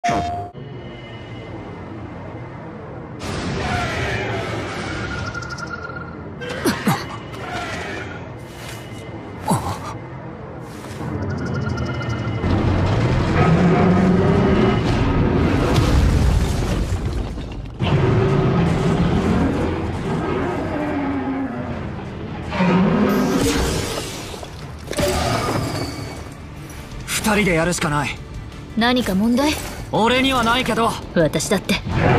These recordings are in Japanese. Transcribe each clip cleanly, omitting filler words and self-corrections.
二人でやるしかない。 何か問題？ 俺にはないけど。 私だって。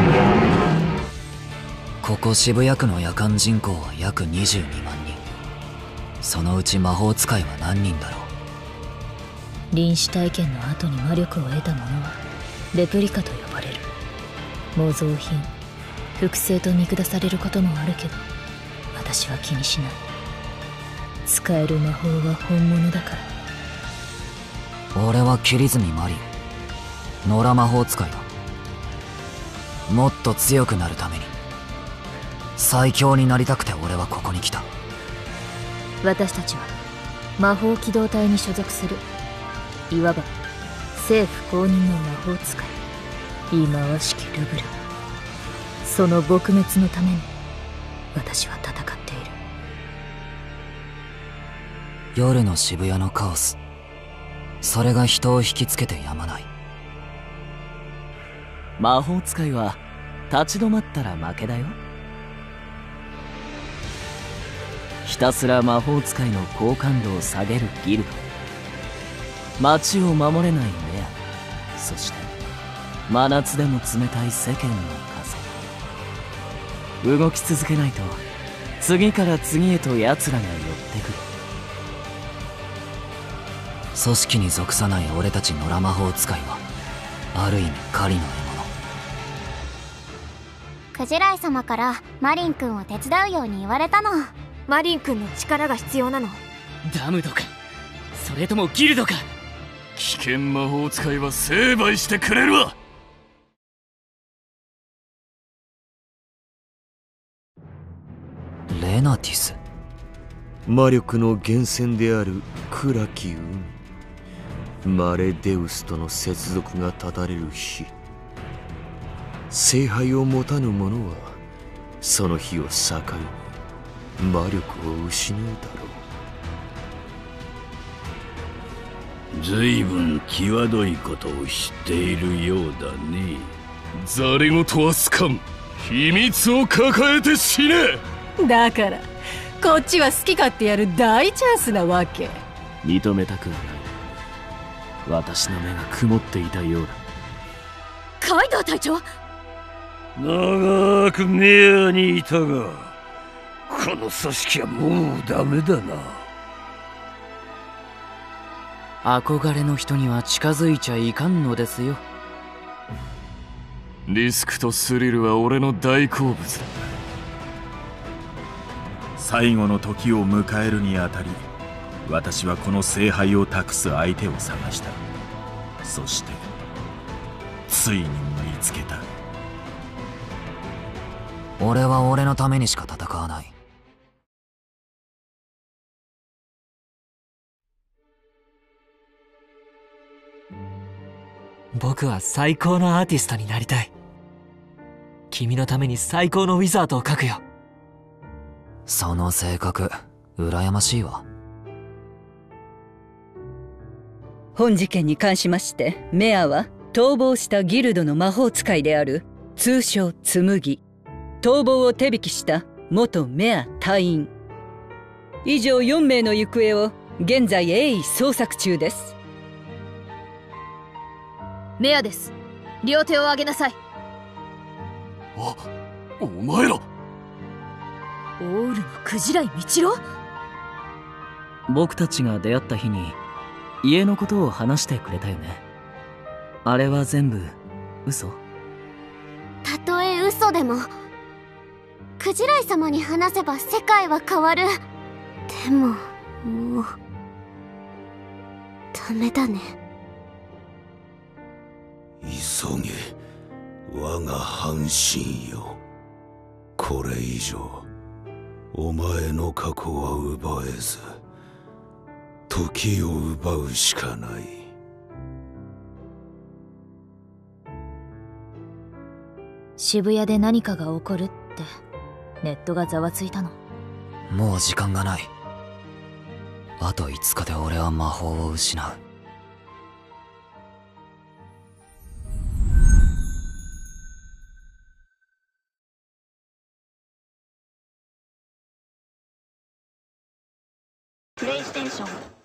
ここ渋谷区の夜間人口は約22万人。そのうち魔法使いは何人だろう。 臨死体験の後に魔力を得た者はレプリカと呼ばれる。模造品、複製と見下されることもあるけど、私は気にしない。使える魔法は本物だから。 俺は桐積マリン、野良魔法使いだ。もっと強くなるために、最強になりたくて俺はここに来た。 私たちは魔法機動隊に所属する、いわば政府公認の魔法使い、忌まわしきルブル。その撲滅のために私は戦っている。 夜の渋谷のカオス、それが人を引きつけてやまない。 魔法使いは立ち止まったら負けだよ。ひたすら魔法使いの好感度を下げるギルド、街を守れないメア、そして真夏でも冷たい世間の風。動き続けないと次から次へと奴らが寄ってくる。 組織に属さない俺たち野良魔法使いはある意味狩りの獲物。 クジライ様からマリン君を手伝うように言われたの。 マリン君の力が必要なの。 ダムドか、それともギルドか。 危険魔法使いは成敗してくれるわ。 レナティス、 魔力の源泉である暗き海、マレデウスとの接続が断たれる日、聖杯を持たぬ者はその日を境に魔力を失うだろう。 随分際どいことを知っているようだね。 ざれ言は好かん。秘密を抱えて死ね。 だからこっちは好き勝手やる大チャンスなわけ。 認めたくはない。私の目が曇っていたようだ。 カイドウ隊長、 長くメアにいたが、この組織はもうダメだな。 憧れの人には近づいちゃいかんのですよ。 リスクとスリルは俺の大好物だ。 最後の時を迎えるにあたり、私はこの聖杯を託す相手を探した。そしてついに見つけた。 俺は俺のためにしか戦わない。 僕は最高のアーティストになりたい。君のために最高のウィザードを描くよ。 その性格羨ましいわ。 本事件に関しましてメアは逃亡したギルドの魔法使いである通称紬、逃亡を手引きした元メア隊員以上4名の行方を現在鋭意捜索中です。 メアです。両手を上げなさい。 あ、お前ら。 オールのクジライミチロ？ 僕たちが出会った日に家のことを話してくれたよね。あれは全部嘘？ たとえ嘘でもクジライ様に話せば世界は変わる。でももうダメだね。 急げ、我が半身よ。これ以上お前の過去は奪えず、時を奪うしかない。 渋谷で何かが起こるってネットがざわついたの。 もう時間がない。あと5日で俺は魔法を失う。 プレイステーション